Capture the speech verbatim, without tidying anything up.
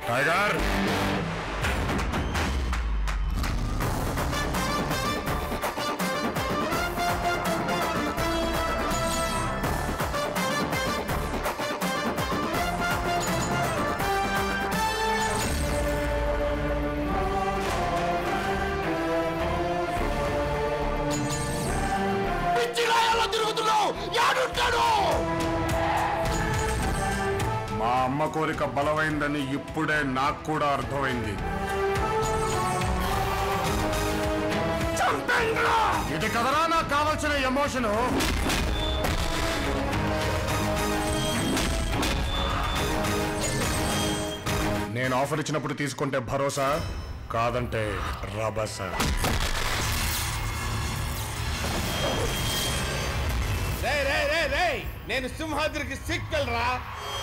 Tiger మా అమ్మ కోరిక బలమైందని ఇప్పుడే నాకు కూడా అర్థమైంది. ఇది కదరా నాకు కావాల్సిన ఎమోషను. నేను ఆఫర్ ఇచ్చినప్పుడు తీసుకుంటే భరోసా, కాదంటే రాబాసా. నేను సింహాద్రికి సిక్కల్ రా.